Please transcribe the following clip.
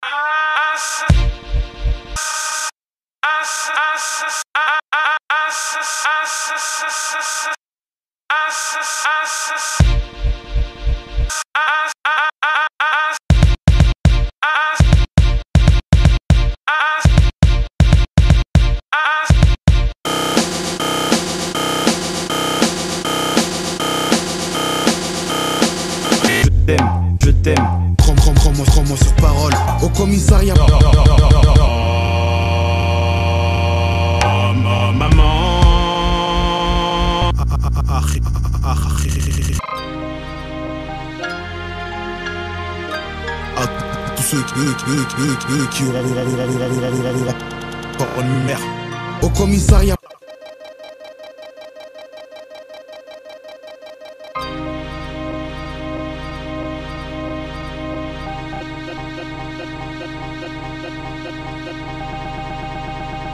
Je t'aime, crois-moi sur parole. Au commissariat. Maman. Tous ceux qui auront une mère. Au commissariat.